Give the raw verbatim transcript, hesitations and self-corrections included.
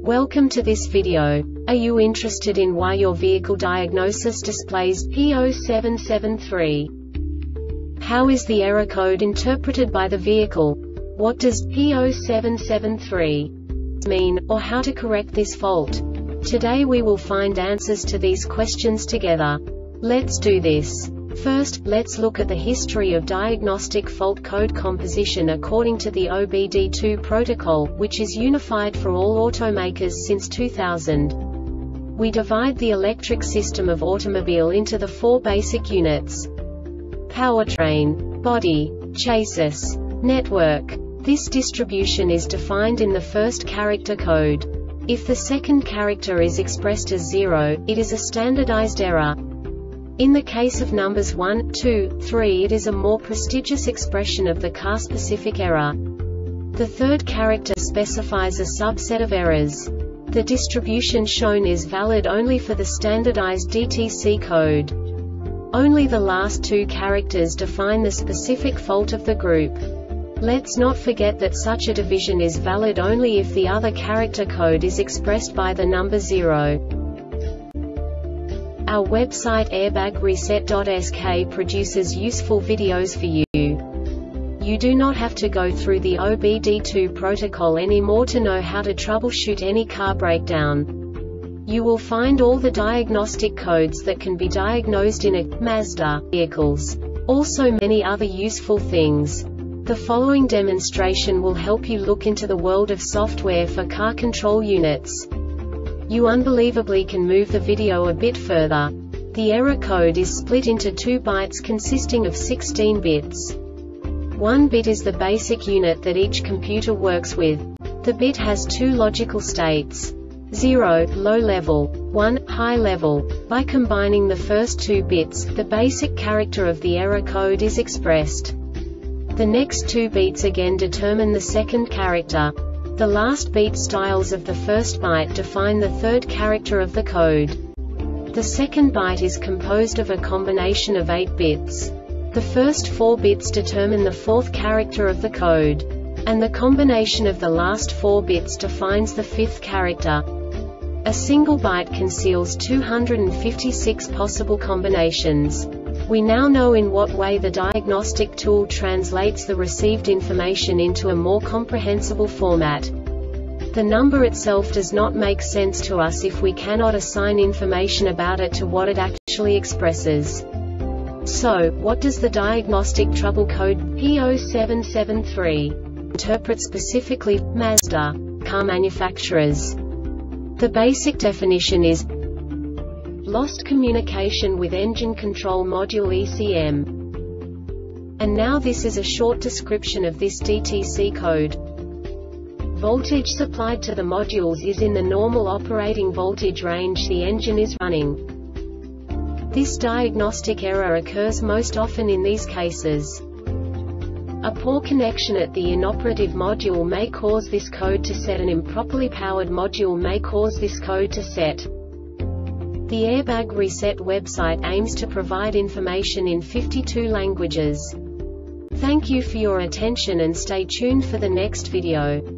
Welcome to this video. Are you interested in why your vehicle diagnosis displays P zero seven seven three? How is the error code interpreted by the vehicle? What does P zero seven seven three mean, or how to correct this fault? Today we will find answers to these questions together. Let's do this. First, let's look at the history of diagnostic fault code composition according to the O B D two protocol, which is unified for all automakers since two thousand. We divide the electric system of automobile into the four basic units: powertrain, body, chassis, network. This distribution is defined in the first character code. If the second character is expressed as zero, it is a standardized error. In the case of numbers one, two, three, it is a more prestigious expression of the car-specific error. The third character specifies a subset of errors. The distribution shown is valid only for the standardized D T C code. Only the last two characters define the specific fault of the group. Let's not forget that such a division is valid only if the other character code is expressed by the number zero. Our website airbag reset dot S K produces useful videos for you. You do not have to go through the O B D two protocol anymore to know how to troubleshoot any car breakdown. You will find all the diagnostic codes that can be diagnosed in a Mazda vehicles. Also many other useful things. The following demonstration will help you look into the world of software for car control units. You unbelievably can move the video a bit further. The error code is split into two bytes consisting of sixteen bits. One bit is the basic unit that each computer works with. The bit has two logical states: zero, low level, one, high level. By combining the first two bits, the basic character of the error code is expressed. The next two bits again determine the second character. The last beat styles of the first byte define the third character of the code. The second byte is composed of a combination of eight bits. The first four bits determine the fourth character of the code. And the combination of the last four bits defines the fifth character. A single byte conceals two hundred fifty-six possible combinations. We now know in what way the diagnostic tool translates the received information into a more comprehensible format. The number itself does not make sense to us if we cannot assign information about it to what it actually expresses. So, what does the diagnostic trouble code P zero seven seven three interpret specifically for Mazda car manufacturers? The basic definition is lost communication with engine control module E C M. And now this is a short description of this D T C code. Voltage supplied to the modules is in the normal operating voltage range the engine is running. This diagnostic error occurs most often in these cases. A poor connection at the inoperative module may cause this code to set. An improperly powered module may cause this code to set. The Airbag Reset website aims to provide information in fifty-two languages. Thank you for your attention and stay tuned for the next video.